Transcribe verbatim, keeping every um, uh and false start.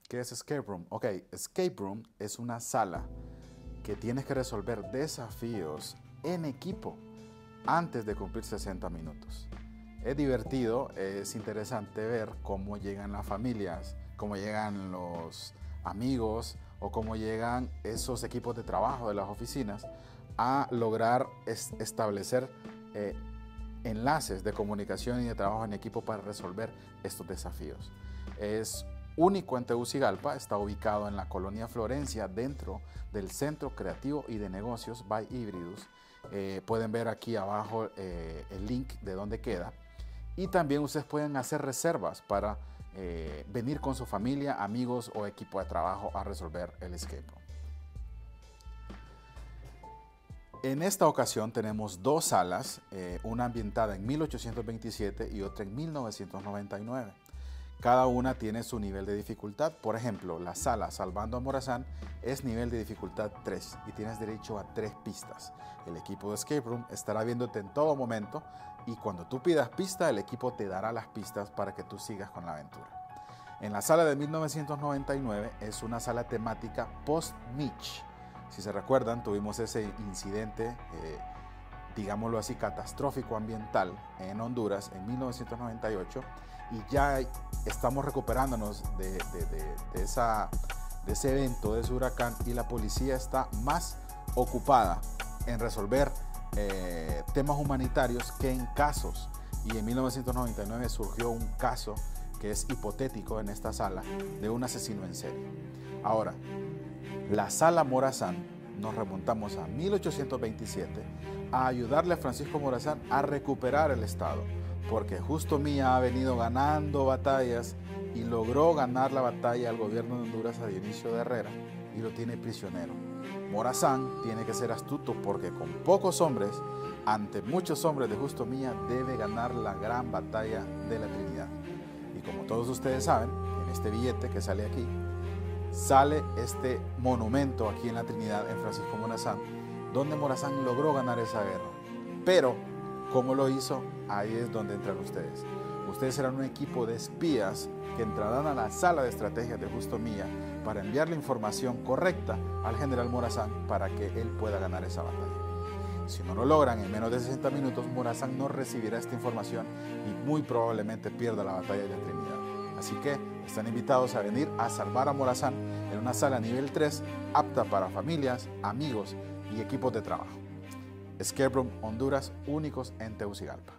¿Qué es Escape Room? Ok, Escape Room es una sala que tienes que resolver desafíos en equipo antes de cumplir sesenta minutos. Es divertido, es interesante ver cómo llegan las familias, cómo llegan los amigos o cómo llegan esos equipos de trabajo de las oficinas a lograr es establecer eh, enlaces de comunicación y de trabajo en equipo para resolver estos desafíos. Es único en Tegucigalpa, está ubicado en la colonia Florencia, dentro del Centro Creativo y de Negocios by Híbridos. Eh, pueden ver aquí abajo eh, el link de dónde queda. Y también ustedes pueden hacer reservas para eh, venir con su familia, amigos o equipo de trabajo a resolver el escape room. En esta ocasión tenemos dos salas, eh, una ambientada en mil ochocientos veintisiete y otra en mil novecientos noventa y nueve. Cada una tiene su nivel de dificultad. Por ejemplo, la sala Salvando a Morazán es nivel de dificultad tres y tienes derecho a tres pistas. El equipo de Escape Room estará viéndote en todo momento y cuando tú pidas pista, el equipo te dará las pistas para que tú sigas con la aventura. En la sala de mil novecientos noventa y nueve es una sala temática post-Mitch. Si se recuerdan, tuvimos ese incidente, eh, digámoslo así, catastrófico ambiental en Honduras en mil novecientos noventa y ocho y ya estamos recuperándonos de, de, de, de, esa, de ese evento, de ese huracán, y la policía está más ocupada en resolver eh, temas humanitarios que en casos. Y en mil novecientos noventa y nueve surgió un caso que es hipotético en esta sala de un asesino en serie. Ahora, la sala Morazán, nos remontamos a mil ochocientos veintisiete a ayudarle a Francisco Morazán a recuperar el estado, porque Justo Milla ha venido ganando batallas y logró ganar la batalla al gobierno de Honduras a Dionisio de Herrera y lo tiene prisionero. Morazán tiene que ser astuto porque con pocos hombres, ante muchos hombres de Justo Milla, debe ganar la gran batalla de la Trinidad. Y como todos ustedes saben, en este billete que sale aquí, sale este monumento aquí en la Trinidad, en Francisco Morazán, donde Morazán logró ganar esa guerra. Pero, ¿cómo lo hizo? Ahí es donde entran ustedes. Ustedes serán un equipo de espías que entrarán a la sala de estrategias de Justo Milla para enviar la información correcta al general Morazán para que él pueda ganar esa batalla. Si no lo logran en menos de sesenta minutos, Morazán no recibirá esta información y muy probablemente pierda la batalla de la Trinidad. Así que están invitados a venir a salvar a Morazán en una sala nivel tres apta para familias, amigos y equipos de trabajo. Escape Room Honduras, únicos en Tegucigalpa.